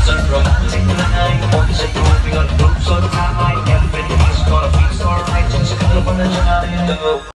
It's a romantic night. Once a year we got groups on time. Everybody's gonna feel so right. Just come on the giant.